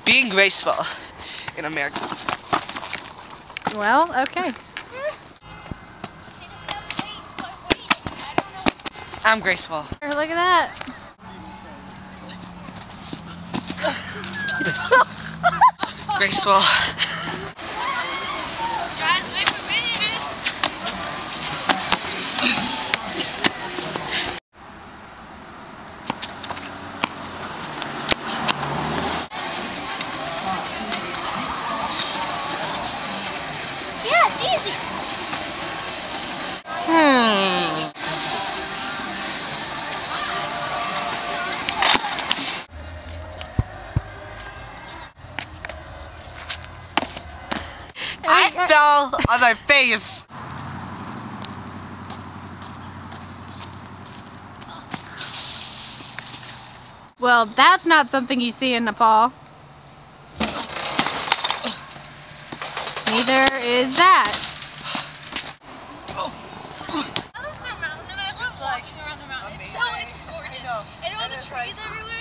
being graceful in America. Well, okay. I'm graceful. Look at that. Graceful. Guys, wait for me. Yeah, it's easy. I fell on my face. Well, that's not something you see in Nepal. Neither is that. I love Star Mountain and I love walking around the mountain. It's gorgeous. And all the trees everywhere.